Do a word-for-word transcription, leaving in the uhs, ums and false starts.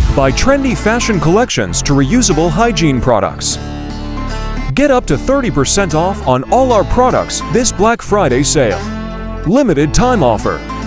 Buy trendy fashion collections to reusable hygiene products. Get up to thirty percent off on all our products this Black Friday sale. Limited time offer.